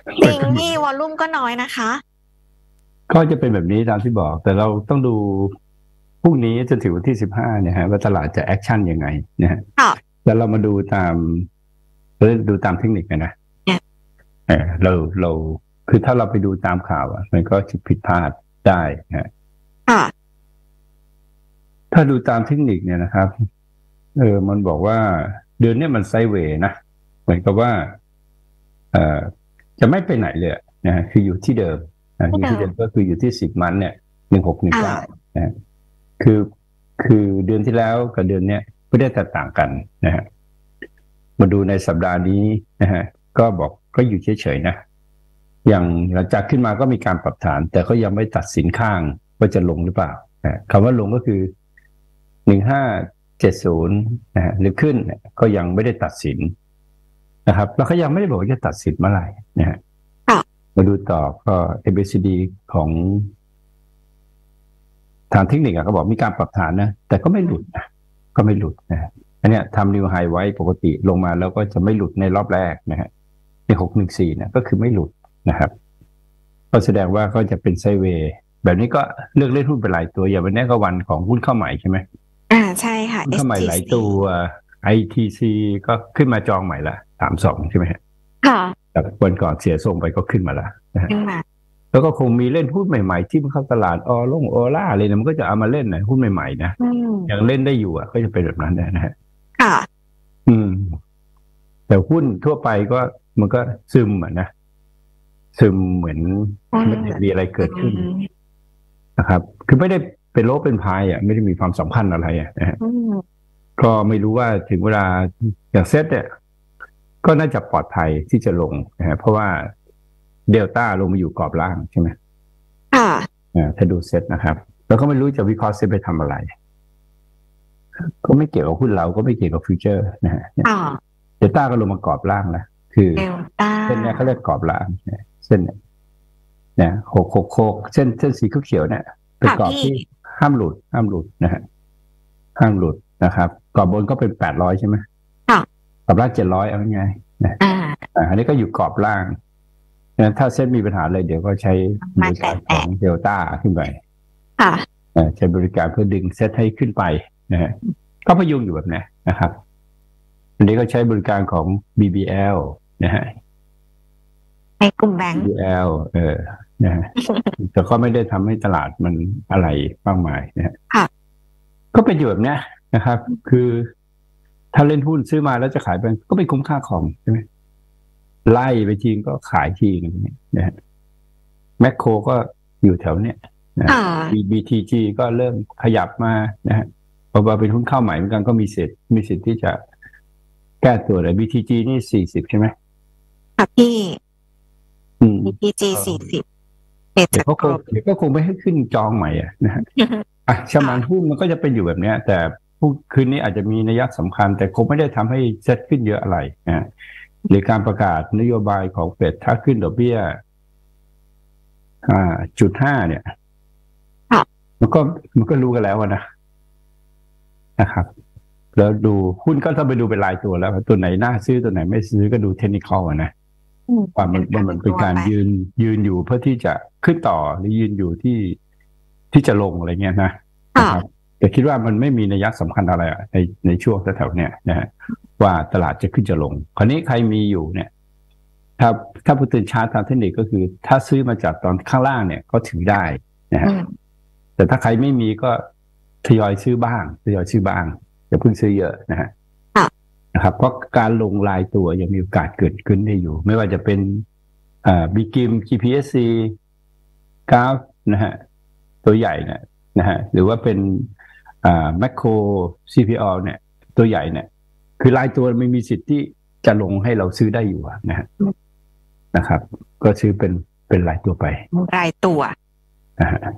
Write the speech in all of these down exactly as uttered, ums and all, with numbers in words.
จริงนี่วอลลุ่มก็น้อยนะคะก็จะเป็นแบบนี้ตามที่บอกแต่เราต้องดูพรุ่งนี้จนถึงวันที่สิบห้าเนี่ยฮะว่าตลาดจะแอคชั่นยังไงนะฮะค่ะแล้วเรามาดูตามเราดูตามเทคนิคกันนะเนี่ยเออเราเราคือถ้าเราไปดูตามข่าวอ่ะมันก็จะผิดพลาดได้นะฮะค่ะถ้าดูตามเทคนิคเนี่ยนะครับเออมันบอกว่าเดือนเนี้มันไซด์เวย์นะเหมือนกับว่าเออจะไม่ไปไหนเลยนะฮะคืออยู่ที่เดิมนะอยู่ที่เดิมที่เดิมก็คืออยู่ที่สิบมันเนี่ยหนึ่งหกหนึ่งอ่าเก้านะฮะ คือคือเดือนที่แล้วกับเดือนเนี้ยไม่ได้แตกต่างกันนะฮะมาดูในสัปดาห์นี้นะฮะก็บอกก็อยู่เฉยๆนะอย่างหลังจากขึ้นมาก็มีการปรับฐานแต่ก็ยังไม่ตัดสินข้างว่าจะลงหรือเปล่านะคำว่าลงก็คือหนึ่งห้าเจ็ดศูนย์นะฮะหรือขึ้นก็ยังไม่ได้ตัดสินนะครับแล้วก็ยังไม่ได้บอกว่าจะตัดสินเมื่อไหร่นะฮะค่ะมาดูต่อก็ เอ บี ซี ดี ของฐานเทคนิคก็บอกมีการปรับฐานนะแต่ก็ไม่หลุดนะก็ไม่หลุดนะอันเนี้ยทำนิวไฮไว้ปกติลงมาแล้วก็จะไม่หลุดในรอบแรกนะฮะในหกหนึ่งสี่เนี่ยก็คือไม่หลุดนะครับก็แสดงว่าก็จะเป็นไซด์เวย์แบบนี้ก็เลือกเล่นหุ้นเป็นหลายตัวอย่างวันนี้ก็วันของหุ้นเข้าใหม่ใช่ไหมอ่าใช่ค่ะหุ้นเข้าใหม่หลายเอส ที ซีตัว ไอ ที ซี ก็ขึ้นมาจองใหม่ละสามสองใช่ไหมฮะค่ะจากวันก่อนเสียทรงไปก็ขึ้นมาละนะฮะขึ้นมาแล้วก็คงมีเล่นหุ้นใหม่ๆที่มันเข้าตลาดออลงออล่าอะไรเนี่ยมันก็จะเอามาเล่นนะหุ้นใหม่ๆนะอืมยังเล่นได้อยู่อ่ะก็จะเป็นแบบนั้นนะฮะค่ะอืมแต่หุ้นทั่วไปก็มันก็ซึมอ่ะนะซึมเหมือนอืไม่ได้มีอะไรเกิดขึ้นมนะครับคือไม่ได้เป็นโลเป็นพายอ่ะไม่ได้มีความสำคัญอะไรอ่ะนะฮะอืมก็ไม่รู้ว่าถึงเวลาอย่างเซตเนี่ยก็น่าจะปลอดภัยที่จะลงนะฮะเพราะว่าเดลต้าลงมาอยู่กรอบล่างใช่ไหมค่ะอ่าถ้าดูเซตนะครับแล้วก็ไม่รู้จะวิเคราะห์เซตไปทำอะไรก็ไม่เกี่ยวกับหุ้นเราก็ไม่เกี่ยวกับฟิวเจอร์นะฮะค่ะเดลต้าก็ลงมากรอบล่างแล้วคือเดลต้าเส้นเนี้ยเขาเรียกกรอบล่างเส้นเนี่ยนะหกหกหกเส้นเส้นสีเขียวเนี่ยเป็นค่ะพี่กรอบที่ห้ามหลุดห้ามหลุดนะฮะห้ามหลุดนะครับกรอบบนก็เป็นแปดร้อยใช่ไหมค่ะกรอบล่างเจ็ดร้อยเอาไงนะอ่าอ่าอันนี้ก็อยู่กรอบล่างนะถ้าเส้นมีปัญหาเลยเดี๋ยวก็ใช้บมาริการขแตะแตะองเดลต้าขึ้นไปค่ะใช้บริการเพื่อดึงเซตให้ขึ้นไปนะฮะก็พยุงอยู่แบบนี้นะครับอันนี้ก็ใช้บริการของ บี บี แอล นะฮะในกลุ่มแบงก์บี บี แอล เออนะฮะแต่ก็ไม่ได้ทำให้ตลาดมันอะไรมากมายนะฮะค่ะก็เป็นอยู่แบบนี้นะครับ คือถ้าเล่นหุ้นซื้อมาแล้วจะขายไปก็ไม่คุ้มค่าของใช่ไหมไล่ไปทีก็ขายทีนึงนะฮะแมคโครก็อยู่แถวเนี้ยนะค่ะบี ที จี ก็เริ่มขยับมานะฮะเพราะว่าเป็นหุ้นเข้าใหม่เหมือนกันก็มีสิทธิ์มีสิทธิ์ที่จะแก้ตัวเลย บี ที จี นี่สี่สิบใช่ไหมค่ะพี่อืมบี ที จี สี่สิบเอ็ดเดี๋ยวก็คงจากกลุ่มเดี๋ยวก็คงไม่ให้ขึ้นจองใหม่อ่ะนะฮะอ่ะชะมานหุ้นมันก็จะเป็นอยู่แบบเนี้ยแต่ผู้คืนนี้อาจจะมีนัยสำคัญแต่คงไม่ได้ทำให้เซ็ตขึ้นเยอะอะไรนะฮะหรือการประกาศนโยบายของเฟดถ้าขึ้นดอกเบี้ยอ่าจุดห้าเนี่ยค่ะมันก็มันก็รู้กันแล้วนะนะครับแล้วดูหุ้นก็ต้องไปดูเป็นรายตัวแล้วว่าตัวไหนน่าซื้อตัวไหนไม่ซื้อก็ดูเทคนิคอลนะอืมว่ามันว่ามันเป็นการยืนยืนอยู่เพื่อที่จะขึ้นต่อหรือยืนอยู่ที่ที่จะลงอะไรเงี้ยนะนะค่ะครับแต่คิดว่ามันไม่มีนัยสำคัญอะไรอะในในช่วงแถวๆเนี้ยนะฮะว่าตลาดจะขึ้นจะลงคราวนี้ใครมีอยู่เนี่ยถ้าถ้าพูดถึงชาร์ตทางเทคนิคก็คือ ถ้าซื้อมาจากตอนข้างล่างเนี่ยก็ถือได้นะฮะอืมแต่ถ้าใครไม่มีก็ทยอยซื้อบ้างทยอยซื้อบ้างอย่าเพิ่งซื้อเยอะนะฮะนะครับเพราะการลงรายตัวยังมีโอกาสเกิดขึ้นได้อยู่ไม่ว่าจะเป็นอ่าบีกิม จี พี เอส ซี กราฟนะฮะตัวใหญ่เนี่ยนะฮะหรือว่าเป็นอ่าแมคโคร ซี พี อ เนี่ยตัวใหญ่เนี่ยคือรายตัวไม่มีสิทธิ์ที่จะลงให้เราซื้อได้อยู่นะฮะนะครับก็ซื้อเป็นเป็นรายตัวไปรายตัวนะฮะ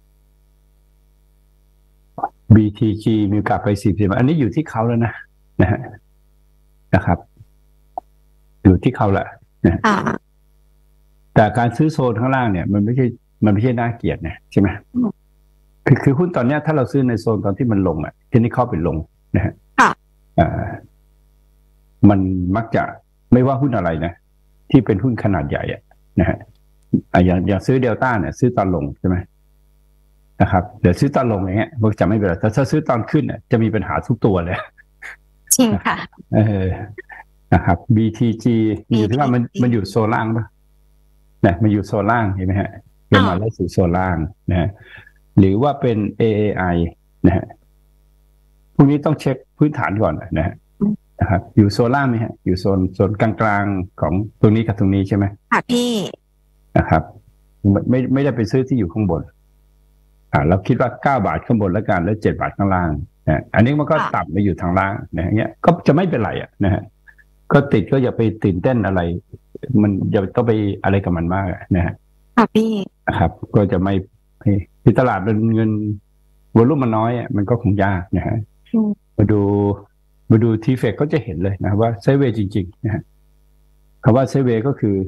บี ที จี มีโอกาสไปสี่สิบอันนี้อยู่ที่เขาแล้วนะนะฮะนะครับ อยู่ที่เขาแหละนะอ่าแต่การซื้อโซนข้างล่างเนี่ยมันไม่ใช่มันไม่ใช่น่าเกลียดนะใช่ไหมคือคือหุ้นตอนเนี้ยถ้าเราซื้อในโซนตอนที่มันลงอ่ะที่นี่เข้าไปลงนะฮะค่ะอ่ามันมักจะไม่ว่าหุ้นอะไรนะที่เป็นหุ้นขนาดใหญ่อ่ะนะฮะอ่ะอย่างอย่างซื้อเดลต้าเนี่ยซื้อตอนลงใช่ไหมนะครับเดี๋ยวซื้อตอนลงอย่างเงี้ยมันจะไม่เป็นไรแต่ถ้าซื้อตอนขึ้นเนี่ยจะมีปัญหาทุกตัวเลยจริงค่ะเออนะครับ บี ที จี อยู่ที่ว่ามันมันอยู่โซนล่างป่ะนะมันอยู่โซนล่างเห็นไหมฮะลงมาแล้วสู่โซนล่างนะฮะหรือว่าเป็น เอ เอ ไอ นะฮะพวกนี้ต้องเช็คพื้นฐานก่อนนะฮะนะครับอยู่โซนล่างไหมฮะอยู่โซนโซนกลางๆของตรงนี้กับตรงนี้ใช่ไหมค่ะพี่นะครับไม่ไม่ได้ไปซื้อที่อยู่ข้างบนอ่าเราคิดว่าเก้าบาทข้างบนแล้วกันแล้วเจ็ดบาทข้างล่างนะอันนี้มันก็ต่ำไปอยู่ทางล่างนะเงี้ยก็จะไม่เป็นไรอ่ะนะฮะก็ติดก็อย่าไปตื่นเต้นอะไรมันอย่าต้องไปอะไรกับมันมากนะฮะค่ะพี่นะครับก็จะไม่ที่ตลาดเงินวอลุ่มมันน้อยอ่ะมันก็คงยากนะฮะมาดูมาดูทีเฟกก็จะเห็นเลยนะว่าไซด์เวย์จริงๆนะฮะคำว่าไซด์เวย์ก็คือ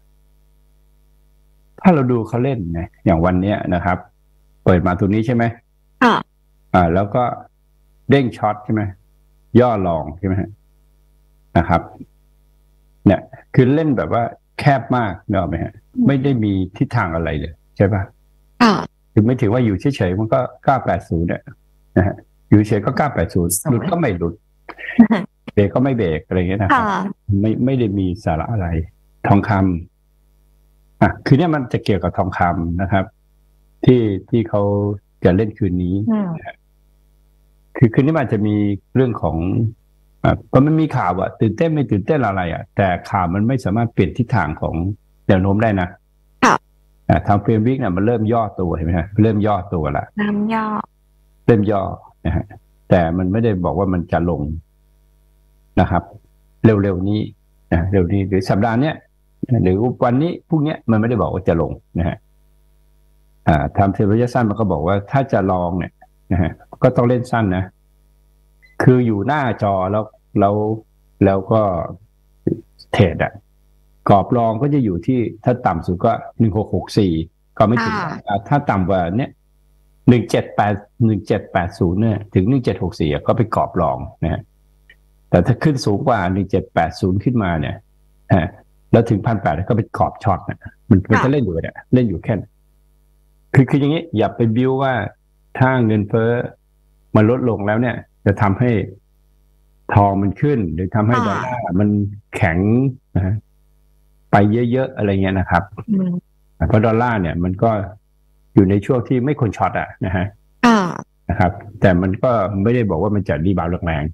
ถ้าเราดูเขาเล่นนะอย่างวันเนี้ยนะครับเปิดมาตรงนี้ใช่ไหมอ่าอ่าแล้วก็เด้งช็อตใช่ไหมย่อลองใช่ไหมนะครับเนี่ยคือเล่นแบบว่าแคบมากเนอะไหมฮะไม่ได้มีทิศทางอะไรเลยใช่ปะอ่าถึงไม่ถือว่าอยู่เฉยๆมันก็เก้าแปดศูนย์เนี่ยนะฮะอยู่เฉยก็เก้าแปดศูนย์หลุดก็ไม่หลุดเบรกก็ไม่เบรกอะไรเงี้ยนะครับไม่ไม่ได้มีสาระอะไรทองคำอ่ะคือเนี่ยมันจะเกี่ยวกับทองคำนะครับที่ที่เขาจะเล่นคืนนี้คือคืนนี้มันจะมีเรื่องของอ่าก็มันมีข่าวอะตื่นเต้นไม่ตื่นเต้นอะไรอะแต่ข่าวมันไม่สามารถเปลี่ยนทิศทางของแนวโน้มได้นะอ่าทางเฟรมวิกเนี่ยมันเริ่มย่อตัวเห็นไหมฮะเริ่มย่อตัวละเริ่มย่อเริ่มย่อนะฮะแต่มันไม่ได้บอกว่ามันจะลงนะครับเร็วๆนี้นะเร็วนี้หรือสัปดาห์เนี้ยหรือวันนี้พรุ่งนี้มันไม่ได้บอกว่าจะลงนะฮะอ่าทำเทรนระยะสั้นมันก็บอกว่าถ้าจะลองเนี่ยนะฮะก็ต้องเล่นสั้นนะคืออยู่หน้าจอแล้วแล้วแล้วก็เทรดอะกรอบรองก็จะอยู่ที่ถ้าต่ำสุดก็หนึ่งหกหกสี่ก็ไม่ถึงถ้าต่ำกว่าเนี้ยหนึ่งเจ็ดแปดหนึ่งเจ็ดแปดศูนย์เนี่ยถึงหนึ่งเจ็ดหกสี่ก็ไปกรอบรองนะฮะแต่ถ้าขึ้นสูงกว่าหนึ่งเจ็ดแปดศูนย์ขึ้นมาเนี่ยฮะแล้วถึงพันแปดก็เป็นกรอบช็อตนะมันมันจะเล่นอยู่เนี่ยเล่นอยู่แค่คือคืออย่างนี้อย่าไปบิ้วว่าถ้าเงินเฟ้อมันลดลงแล้วเนี่ยจะทำให้ทองมันขึ้นหรือทำให้ดอลลาร์มันแข็งนะฮะไปเยอะๆอะไรเงี้ยนะครับเพราะดอลลาร์เนี่ยมันก็อยู่ในช่วงที่ไม่ควรช็อตอ่ะนะฮะนะครับแต่มันก็ไม่ได้บอกว่ามันจะรีบาวด์แรง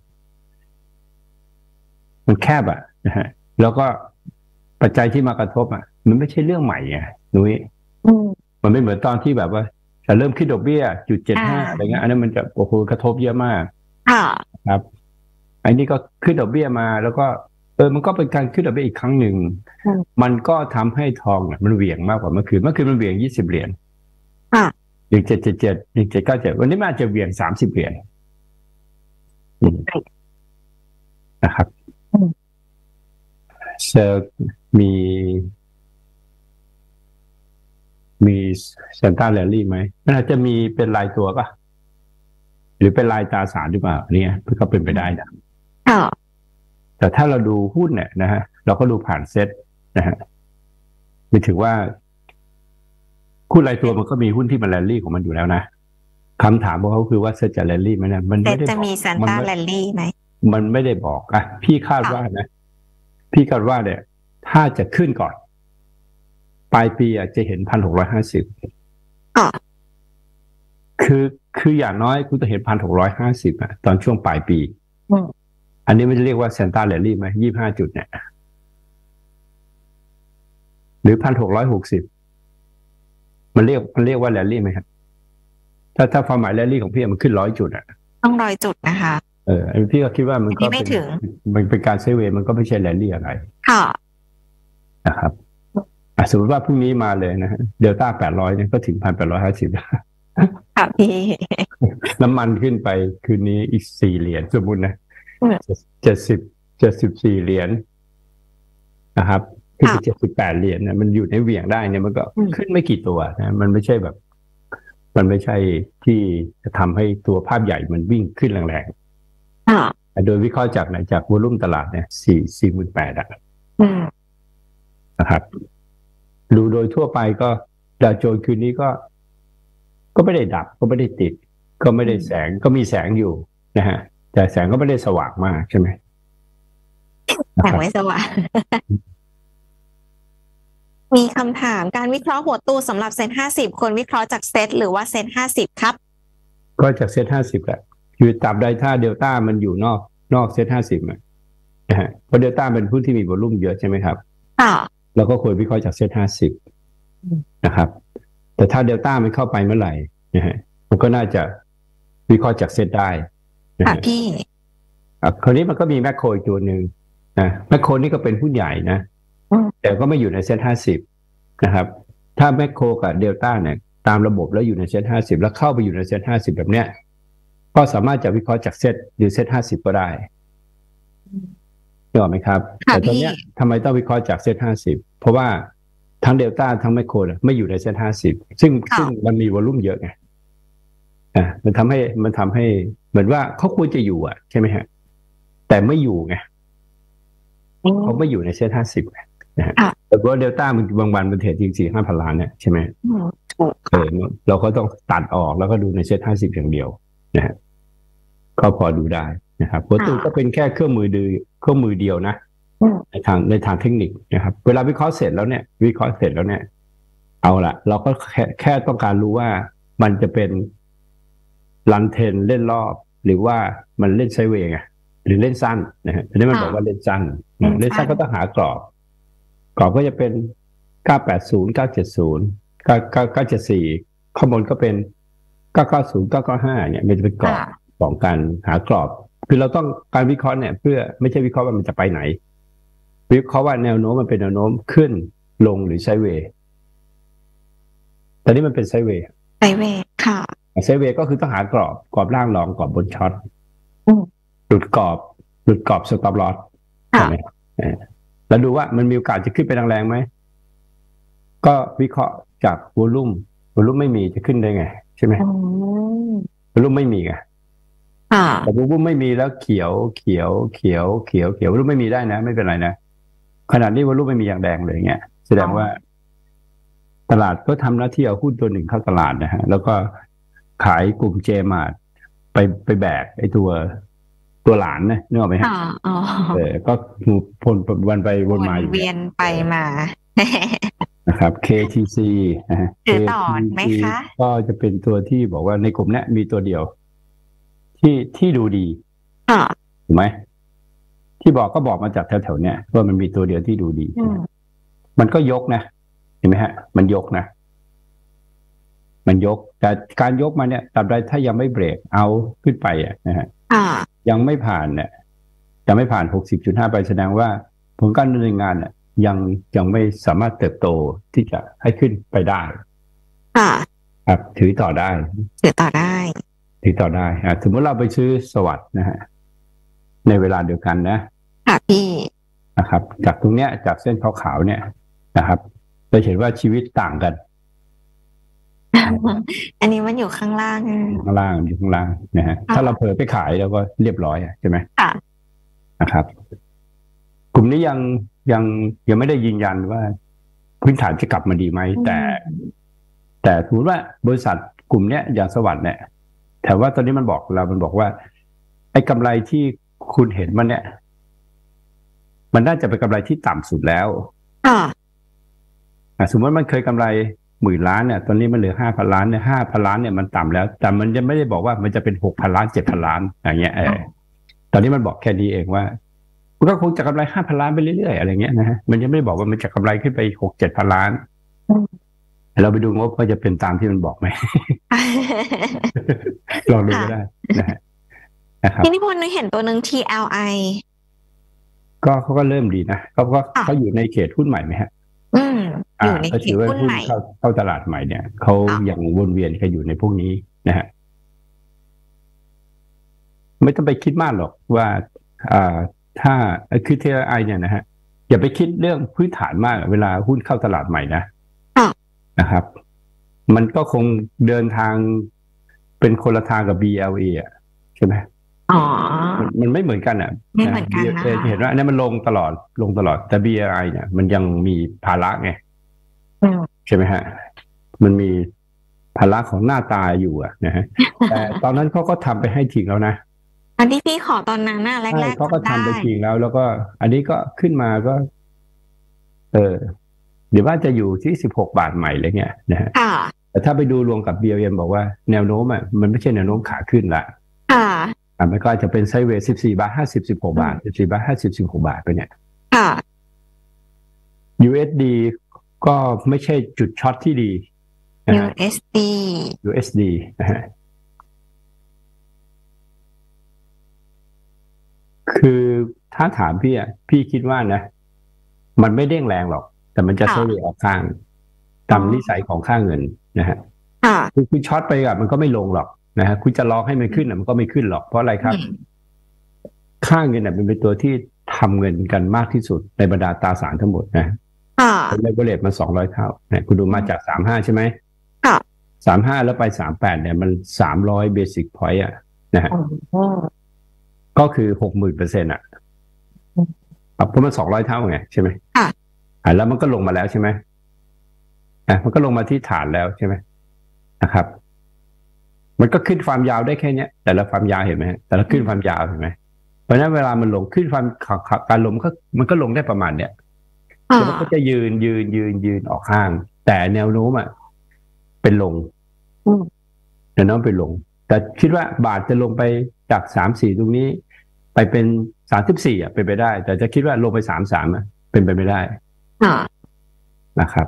มันแคบอ่ะนะฮะแล้วก็ปัจจัยที่มากระทบอ่ะมันไม่ใช่เรื่องใหม่ไงนุ้ยมันไม่เหมือนตอนที่แบบว่าจะเริ่มขึ้นดอกเบี้ยจุดเจ็ดห้าอะไรเงี้ยอันนั้นมันจะโอ้โหกระทบเยอะมากครับอันนี้ก็ขึ้นดอกเบี้ยมาแล้วก็เออมันก็เป็นการขึ้นดอกเบี้ยอีกครั้งหนึ่งมันก็ทำให้ทองอ่ะมันเหวี่ยงมากกว่าเมื่อคืนเมื่อคืนมันเหวี่ยงยี่สิบเหรียญหนึ่งเจ็ดเจ็ดเจ็ดหนึ่งเจ็ดเก้าเจ็ดวันนี้มันอาจจะเหวี่ยงสามสิบเหรียญนะครับจะมีมีเซนต้าแรลลี่ไหมมันอาจจะมีเป็นรายตัวป่ะหรือเป็นรายตราสารหรือเปล่าเนี่ยก็เป็นไปได้นะแต่ถ้าเราดูหุ้นเนี่ยนะฮะเราก็ดูผ่านเซ็ตนะฮะไม่ถือว่าหุ้นรายตัวมันก็มีหุ้นที่มันแรลลี่ของมันอยู่แล้วนะคำถามของเขาคือว่าเซ็ตจะแรลลี่ไหมนะมันไม่ได้จะมีเซนต้าแรลลี่ไหมมันไม่ได้บอกอ่ะพี่คาดว่านะพี่คาดว่าเนี่ยถ้าจะขึ้นก่อนปลายปีอาจจะเห็นพันหกร้อยห้าสิบคือคืออย่างน้อยคุณจะเห็นพันหกร้อยห้าสิบอ่ะตอนช่วงปลายปีอันนี้ไม่เรียกว่าเซนต้าแรลลี่ไหมยี่สิบห้าจุดเนี่ยหรือพันหกร้อยหกสิบมันเรียกมันเรียกว่าแรลลี่ไหมครับถ้าถ้าความหมายแรลลี่ของพี่มันขึ้นร้อยจุดอ่ะต้องร้อยจุดนะคะเออพี่ก็คิดว่ามันก็ไม่ถึงมันเป็นการเซเวย์มันก็ไม่ใช่แรลลี่อะไรค่ะนะครับสมมติว่าพรุ่งนี้มาเลยนะฮะเดลต้าแปดร้อยเนี่ยก็ถึงพันแปดร้อยห้าสิบค่ะพี่น้ำมันขึ้นไปคืนนี้อีกสี่เหรียญสมมุตินะเจ็ดสิบเจ็ดสิบสี่เหรียญนะครับขึ้นไปเจ็ดสิบแปดเหรียญเนี่ยมันอยู่ในเหวี่ยงได้เนี่ยมันก็ขึ้นไม่กี่ตัวนะมันไม่ใช่แบบมันไม่ใช่ที่จะทำให้ตัวภาพใหญ่มันวิ่งขึ้นแรงๆโดยวิเคราะห์จากไหนจากวอลุ่มตลาดเนี่ยสี่สี่หมื่นแปดอ่ะนะครับดูโดยทั่วไปก็ดาวโจนส์คืนนี้ก็ก็ไม่ได้ดับก็ไม่ได้ติดก็ไม่ได้แสงก็มีแสงอยู่นะฮะแต่แสงก็ไม่ได้สว่างมากใช่ไหมแสงไม่สว่าง มีคำถามการวิเคราะห์หัวตู้สำหรับเซ็นห้าสิบควรวิเคราะห์จากเซ็ตหรือว่าเซ็นห้าสิบครับก็จากเซ็ตห้าสิบแหละคือตราบใดถ้าเดลต้ามันอยู่นอกนอกเซ็ตห้าสิบนะฮะเพราะเดลต้าเป็นหุ้นที่มีวอลุ่มเยอะใช่ไหมครับค่ะเราก็ควรวิเคราะห์จากเซ็ตห้าสิบนะครับแต่ถ้าเดลต้ามันเข้าไปเมื่อไหร่นะฮะมันก็น่าจะวิเคราะห์จากเซ็ตได้ค่ะพี่คราวนี้มันก็มีแมคโครอีกตัวหนึ่งนะแมคโครนี่ก็เป็นหุ้นใหญ่นะแต่ก็ไม่อยู่ในเซ็ตห้าสิบนะครับถ้าแมคโครกับเดลต้าเนี่ยตามระบบแล้วอยู่ในเซ็ตห้าสิบแล้วเข้าไปอยู่ในเซ็ตห้าสิบแบบเนี้ยก็สามารถจะวิเคราะห์จากเซ็ตหรือเซ็ตห้าสิบก็ได้ถูกไหมครับแต่ตอนนี้ทำไมต้องวิเคราะห์จากเซ็ตห้าสิบเพราะว่าทั้งเดลต้าทั้งแมคโครไม่อยู่ในเซ็ตห้าสิบซึ่งซึ่งมันมีวอลุ่มเยอะไงอ่ามันทำให้มันทำให้เหมือนว่าเขาควรจะอยู่อ่ะใช่ไหมฮะแต่ไม่อยู่ไงเขาไม่อยู่ในเซ็ตห้าสิบนะฮะแต่ว่าเดลต้ามันบางวันมันเทรดจริงสี่ห้าพันล้านเนี่ยใช่ไหมเออเราก็ต้องตัดออกแล้วก็ดูในเซ็ตห้าสิบอย่างเดียวนะฮะก็พอดูได้นะครับหัวตู้ก็เป็นแค่เครื่องมือดูเครื่องมือเดียวนะในทางในทางเทคนิคนะครับเวลาวิเคราะห์เสร็จแล้วเนี่ยวิเคราะห์เสร็จแล้วเนี่ยเอาละเราก็แค่แค่ต้องการรู้ว่ามันจะเป็นรันเทนเล่นรอบหรือว่ามันเล่นไซด์เวย์ไงหรือเล่นสั้นนะฮะทีนี้มันบอกว่าเล่นสั้นเล่นสั้นก็ต้องหากรอบกรอบก็จะเป็นเก้าแปดศูนย์ เก้าเจ็ดศูนย์ เก้า เก้า เก้าเจ็ดสี่ข้างบนก็เป็นเก้าเก้าศูนย์ เก้าเก้าห้าเนี่ยมันจะเป็นกรอบของการหากรอบคือเราต้องการวิเคราะห์เนี่ยเพื่อไม่ใช่วิเคราะห์ว่ามันจะไปไหนวิเคราะห์ว่าแนวโน้มมันเป็นแนวโน้มขึ้นลงหรือไซด์เวย์แต่นี่มันเป็นไซด์เวย์ไซด์เวย์ค่ะไซด์เวย์ก็คือต้องหากรอบกรอบล่างรองกรอบบนช็อตหลุดกรอบหลุดกรอบสต็อปลอสใช่ไหมแล้วดูว่ามันมีโอกาสจะขึ้นไปแรงๆไหมก็วิเคราะห์จากวอลุ่มวอลุ่มไม่มีจะขึ้นได้ไงใช่ไหมวอลุ่มไม่มีไงแต่วอลุ่มไม่มีแล้วเขียวเขียวเขียวเขียวเขียววอลุ่มไม่มีได้นะไม่เป็นไรนะขนาดนี้วอลุ่มไม่มีอย่างแดงเลยเงี้ยแสดงว่าตลาดก็ทำหน้าที่เอาหุ้นตัวหนึ่งเข้าตลาดนะฮะแล้วก็ขายกลุ่มเจมาร์ไปไปแบกไอ้ตัวตัวหลานนะนึกออกไหมฮะเออก็พ่นวันไปวนมาเวียนไปมานะครับ เค ที ซี นะฮะถือต่อไหมคะก็จะเป็นตัวที่บอกว่าในกลุ่มนี้มีตัวเดียวที่ที่ดูดีถูกไหมที่บอกก็บอกมาจากแถวๆเนี้ยว่ามันมีตัวเดียวที่ดูดีมันก็ยกนะเห็นไหมฮะมันยกนะมันยกแต่การยกมาเนี่ยตราบใดถ้ายังไม่เบรกเอาขึ้นไปอ่ะนะฮะยังไม่ผ่านเนี่ยยังไม่ผ่าน หกสิบจุดห้า ไปแสดงว่าผลการดำเนินงานเนี่ยยังยังไม่สามารถเติบโตที่จะให้ขึ้นไปได้ค่ะครับถือต่อได้ถือต่อได้ถือต่อได้อ่ะสมมติเราไปซื้อสวัสด์นะฮะในเวลาเดียวกันนะค่ะพี่นะครับจากตรงเนี้ยจากเส้นขาวๆเนี่ยนะครับเราเห็นว่าชีวิตต่างกันอันนี้มันอยู่ข้างล่างข้างล่างอยู่ข้างล่างนะฮะถ้าเราเผลอไปขายแล้วก็เรียบร้อยใช่ไหมค่ะนะครับกลุ่มนี้ยังยังยังไม่ได้ยืนยันว่าพื้นฐานจะกลับมาดีไหมแต่แต่ถือว่าบริษัทกลุ่มเนี้ยอย่างสวัสด์เนี่ยแต่ว่าตอนนี้มันบอกเรามันบอกว่าไอ้กำไรที่คุณเห็นมันเนี่ยมันน่าจะเป็นกำไรที่ต่ำสุดแล้วอ่าสมมติมันเคยกำไรหมื่นล้านเนี่ยตอนนี้มันเหลือห้าพันล้านเนี่ยห้าพันล้านเนี่ยมันต่ำแล้วแต่มันยังไม่ได้บอกว่ามันจะเป็นหกพันล้านเจ็ดพันล้านอย่างเงี้ยเออตอนนี้มันบอกแค่นี้เองว่ามันก็คงจะกำไรห้าพันล้านไปเรื่อยๆอะไรเงี้ยนะฮะมันยังไม่ได้บอกว่ามันจะกำไรขึ้นไปหกเจ็ดพันล้านเราไปดูงบว่าจะเป็นตามที่มันบอกไหม ลองดูก็ได้นะฮะนะครับพี่นิพนธ์เห็นตัวหนึ่ง ที แอล ไอก็เขาก็เริ่มดีนะเขาก็เขาอยู่ในเขตหุ้นใหม่ไหมฮะอืมอยู่ในเขตหุ้นใหม่เข้าเข้าตลาดใหม่เนี่ยเขายังวนเวียนกันอยู่ในพวกนี้นะฮะไม่ต้องไปคิดมากหรอกว่าอ่าถ้าคือ ที แอล ไอ เนี่ยนะฮะอย่าไปคิดเรื่องพื้นฐานมากเวลาหุ้นเข้าตลาดใหม่นะนะครับมันก็คงเดินทางเป็นคนละทางกับ บี แอล อี อ่ะใช่ไหมอ๋อมันไม่เหมือนกันอ่ะไม่เหมือนกันนะเห็นว่าอันนี้มันลงตลอดลงตลอดแต่ บี แอล ไอ เนี่ยมันยังมีภาระไงใช่ไหมฮะมันมีภาระของหน้าตาอยู่อะนะฮะ แต่ตอนนั้นเขาก็ทำไปให้จริงแล้วนะอันที่พี่ขอตอนนั้นน่ะแรกๆเขาก็จำได้ทำไปจริงแล้ว แล้วก็อันนี้ก็ขึ้นมาก็ เออเดี๋ยวว่าจะอยู่ที่สิบหกบาทใหม่เลยเนี่ยนะฮะแต่ถ้าไปดูรวมกับ บี แอล เอ็ม บอกว่าแนวโน้มอ่ะมันไม่ใช่แนวโน้มขาขึ้นละค่ะอ่ามันก็อาจจะเป็นไซด์เวย์สิบสี่บาทห้าสิบ สิบหกบาทสิบสี่บาทห้าสิบ สิบหกบาทไปเนี่ยค่ะยู เอส ดี ก็ไม่ใช่จุดช็อตที่ดีนะยูฮะเอส ดียู เอส ดี นะฮะคือถ้าถามพี่อ่ะพี่คิดว่านะมันไม่เด้งแรงหรอกแต่มันจะไซด์เวย์ออกข้างตามนิสัยของค่าเงินนะฮะคือคุณช็อตไปอ่ะมันก็ไม่ลงหรอกนะฮะคุณจะรอให้มันขึ้นอ่ะมันก็ไม่ขึ้นหรอกเพราะอะไรครับค่าเงินอ่ะเป็นตัวที่ทำเงินกันมากที่สุดในบรรดาตราสารทั้งหมดนะเป็นเลเวลเลทมาสองร้อยเท่าเนี่ยคุณดูมาจากสามห้าใช่ไหมสามห้าแล้วไปสามแปดเนี่ยมันสามร้อยเบสิกพอยต์อ่ะนะฮะก็คือหกหมื่นเปอร์เซ็นต์อ่ะเพราะมันสองร้อยเท่าไงใช่ไหมอ่าแล้วมันก็ลงมาแล้วใช่ไหมอ่ะมันก็ลงมาที่ฐานแล้วใช่ไหมนะครับ มันก็ขึ้นความยาวได้แค่เนี้ยแต่ละความยาวเห็นไหมแต่ละขึ้นความยาวเห็นไหมเพราะฉะนั้นเวลามันลงขึ้นความการลงก็มันก็ลงได้ประมาณเนี้ยแล้วมันก็จะยืนยืนยืนยืนออกข้างแต่แนวโน้มอ่ะเป็นลงแนวโน้มเป็นลงแต่คิดว่าบาทจะลงไปจากสามสี่ตรงนี้ไปเป็นสามสิบสี่อ่ะเป็นไปได้แต่จะคิดว่าลงไปสามสามอ่ะเป็นไปไม่ได้นะครับ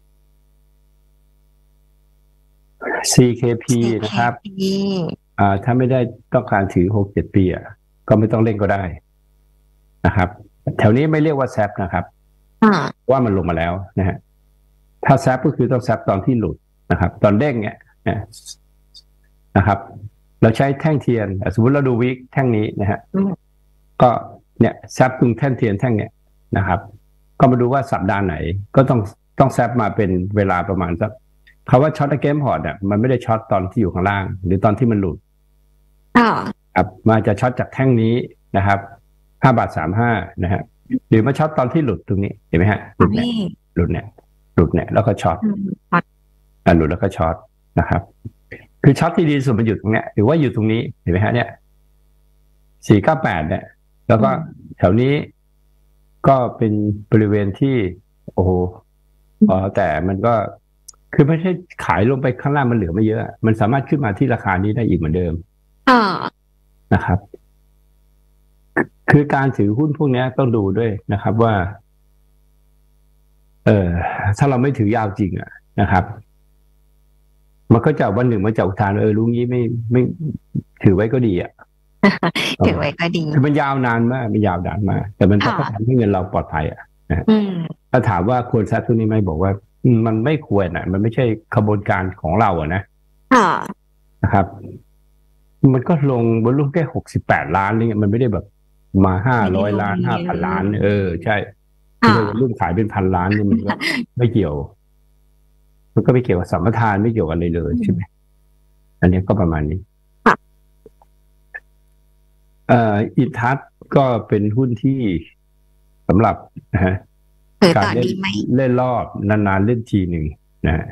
ซี เค พี นะครับอ่าถ้าไม่ได้ต้องการถือหกเจ็ดปีอ่ะก็ไม่ต้องเล่นก็ได้นะครับแถวนี้ไม่เรียกว่าแซปนะครับว่ามันลงมาแล้วนะฮะถ้าแซปก็คือต้องแซปตอนที่หลุดนะครับตอนเด้งเนี่ยนะครับเราใช้แท่งเทียนสมมติเราดูวิกแท่งนี้นะฮะก็เนี่ยแซปตรงแท่งเทียนแท่งเนี่ยนะครับก็มาดูว่าสัปดาห์ไหนก็ต้องต้องแซปมาเป็นเวลาประมาณสักคำว่าช็อตเกมพอร์ตเนี่ยมันไม่ได้ช็อตตอนที่อยู่ข้างล่างหรือตอนที่มันหลุดครับมันจะช็อตจากแท่งนี้นะครับห้าบาทสามห้านะฮะหรือมาช็อตตอนที่หลุดตรงนี้เห็นไหมฮะหลุดเนี่ยหลุดเนี่ยหลุดเนี่ยแล้วก็ช็อตอ่าหลุดแล้วก็ช็อตนะครับคือช็อตที่ดีสุดมันอยู่ตรงเนี้ยหรือว่าอยู่ตรงนี้เห็นไหมฮะเนี่ยสี่เก้าแปดเนี่ยแล้วก็แถวนี้ก็เป็นบริเวณที่โอ้โหอ๋อแต่มันก็คือไม่ใช่ขายลงไปข้างล่างมันเหลือไม่เยอะมันสามารถขึ้นมาที่ราคานี้ได้อีกเหมือนเดิมนะครับคือการถือหุ้นพวกนี้ต้องดูด้วยนะครับว่าเออถ้าเราไม่ถือยาวจริงอะนะครับมันก็จะวันหนึ่งมันจะอุทานเออลุงนี้ไม่ไม่ถือไว้ก็ดีอ่ะถือไว้ก็ดีคือมันยาวนานมากมันยาวนานมากแต่มันก็ทำให้เงินเราปลอดภัยอ่ะนะถ้าถามว่าควรซัดตัวนี้ไหมบอกว่ามันไม่ควรอ่ะมันไม่ใช่ขบวนการของเราอ่ะนะนะครับมันก็ลงบนรุ่นแค่หกสิบแปดล้านนี่มันไม่ได้แบบมาห้าร้อยล้านห้าพันล้านเออใช่ที่เรารุ่นขายเป็นพันล้านนี่มันก็ไม่เกี่ยวมันก็ไม่เกี่ยวกับสัมปทานไม่เกี่ยวกันเลยเลยใช่ไหมอันนี้ก็ประมาณนี้เอ่ออินทัศก็เป็นหุ้นที่สำหรับนะฮะการเล่นเล่นรอบนานๆเล่นทีหนึ่งนะฮะ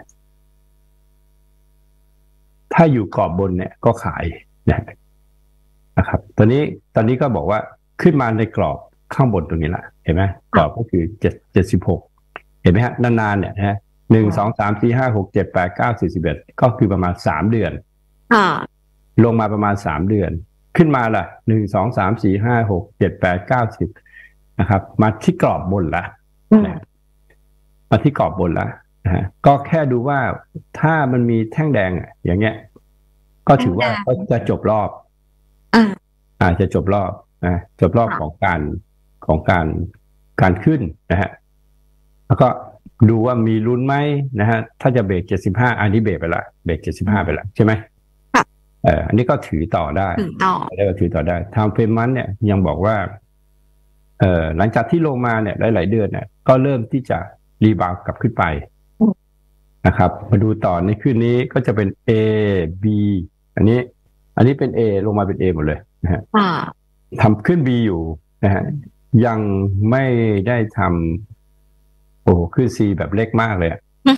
ถ้าอยู่กรอบบนเนี่ยก็ขายนะครับตอนนี้ตอนนี้ก็บอกว่าขึ้นมาในกรอบข้างบนตรงนี้แหละเห็นไหมกรอบก็คือเจ็ดเจ็ดสิบหกเห็นไหมฮะนานๆเนี่ยนะฮะหนึ่งสองสามสี่ห้าหกเจ็ดแปดเก้าสี่สิบเอ็ดก็คือประมาณสามเดือนลงมาประมาณสามเดือนขึ้นมาล่ะหนึ่งสองสามสี่ห้าหกเจ็ดแปดเก้าสิบนะครับมาที่กรอบบนละมาที่กรอบบนละนะฮะก็แค่ดูว่าถ้ามันมีแท่งแดงอ่ะอย่างเงี้ยก็ถือว่าก็จะจบรอบอ่าจะจบรอบนะจบรอบของการของการการขึ้นนะฮะแล้วก็ดูว่ามีลุ้นไหมนะฮะถ้าจะเบรกเจ็ดสิบห้าอันนี้เบรกไปละเบรกเจ็ดสิบห้าไปละใช่ไหมเอออันนี้ก็ถือต่อได้แล้วก็ถือต่อได้ทางเฟรมมันเนี่ยยังบอกว่าเออหลังจากที่ลงมาเนี่ยหลายๆเดือนเนี่ยก็เริ่มที่จะรีบาวกลับขึ้นไปนะครับมาดูต่อในคืนนี้ก็จะเป็น A B อันนี้อันนี้เป็น A ลงมาเป็น A หมดเลยนะฮะทำขึ้น B อยู่นะฮะยังไม่ได้ทำโอ้ขึ้น C แบบเล็กมากเลย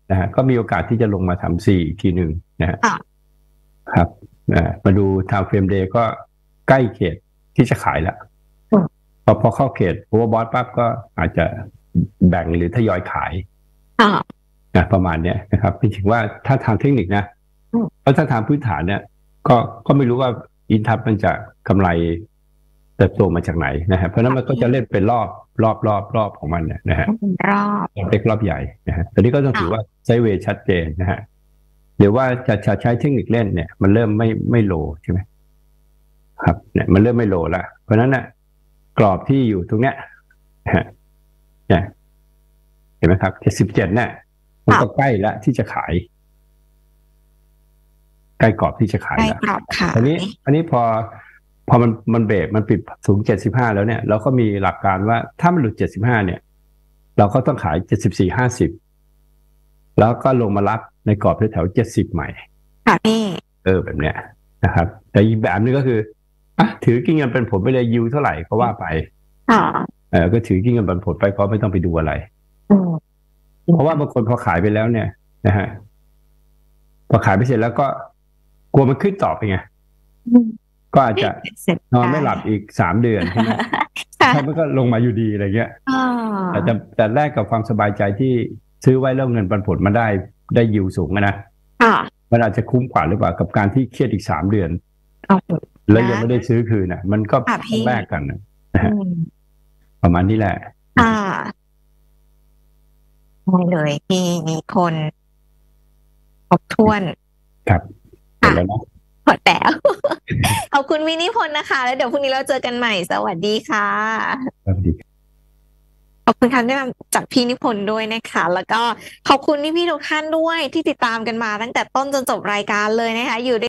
นะฮะก็มีโอกาสที่จะลงมาสามสี่อีกทีหนึ่งนะฮะค่ะครับมาดู time frame day ก็ใกล้เขตที่จะขายแล้วอืมพอพอเข้าเขตโอเวอร์บอทปั๊บก็อาจจะแบ่งหรือทยอยขายค่ะนะประมาณเนี้ยนะครับจริงๆว่าถ้าทางเทคนิคนะอืมเพราะถ้าทางพื้นฐานเนี่ยก็ก็ไม่รู้ว่าอินทับมันจะกำไรเติบโตมาจากไหนนะฮะเพราะฉะนั้นมันก็จะเล่นเป็นรอบรอบรอบรอบของมันเนี่ยนะฮะเป็นรอบเล็กรอบใหญ่นะฮะตอนนี้ก็ต้องถือว่าไซด์เวย์ชัดเจนนะฮะหรือว่าจะจะใช้เทคนิคเล่นเนี่ยมันเริ่มไม่ไม่โลใช่ไหมครับเนี่ยมันเริ่มไม่โลละเพราะฉะนั้นน่ะกรอบที่อยู่ตรงเนี้ยนะฮะเนี่ยเห็นไหมครับเจ็ดสิบเจ็ดเนี่ยมันก็ใกล้แล้วที่จะขายใกล้กรอบที่จะขายใกล้แล้วกรอบค่ะอันนี้อันนี้พอพอมันมันเบรกมันปิดสูงเจ็ดสิบห้าแล้วเนี่ยเราก็มีหลักการว่าถ้ามันหลุดเจ็ดสิบห้าเนี่ยเราก็ต้องขายเจ็ดสิบสี่ห้าสิบแล้วก็ลงมารับในกรอบแถวๆเจ็ดสิบใหม่ค่ะพี่เออแบบเนี้ยนะครับ แต่อีกแบบนึงก็คืออ่ะถือกินเงินเป็นผลไปเลยยิวเท่าไหร่ก็ว่าไปค่ะเออก็ถือกินเงินเป็นผลไปเพราะไม่ต้องไปดูอะไรอืมเพราะว่าบางคนพอขายไปแล้วเนี่ยนะฮะพอขายไปเสร็จแล้วก็กลัวมันขึ้นต่อไปไงอืมก็อาจจะเสร็จนอนไม่หลับอีกสามเดือนใช่ไหมค่ะใช่มันก็ลงมาอยู่ดีอะไรเงี้ยอ่าแต่แต่แต่แรกกับความสบายใจที่ซื้อไว้แล้วเงินปันผลมาได้ได้ยิวสูงอะนะค่ะมันอาจจะคุ้มกว่าหรือเปล่ากับการที่เครียดอีกสามเดือนเอาแล้วยังไม่ได้ซื้อคืนน่ะ มันก็ค่ะพี่แลกกันนะอืมประมาณนี้แหละค่ะได้เลยพี่มีคนครบถ้วนครับหมดแล้วเนาะหมดแล้ว ขอบคุณพี่นิพนธ์นะคะ แล้วเดี๋ยวพรุ่งนี้เราเจอกันใหม่ สวัสดีค่ะครับดีขอบคุณคำแนะนำจากพี่นิพนธ์ด้วยนะคะ แล้วก็ขอบคุณพี่ๆทุกท่านด้วยที่ติดตามกันมาตั้งแต่ต้นจนจบรายการเลยนะคะอยู่ด้วย